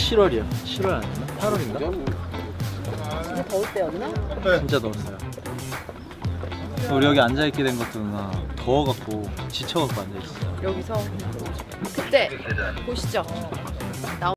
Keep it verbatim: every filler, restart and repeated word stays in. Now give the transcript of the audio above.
칠월이요. 칠월 아니나? 팔월인가? 진짜 더울 때 여기나? 진짜 더웠어요. 우리 여기 앉아있게 된 것도 누나 더워갖고 지쳐갖고 앉아있어요. 여기서 그때 보시죠.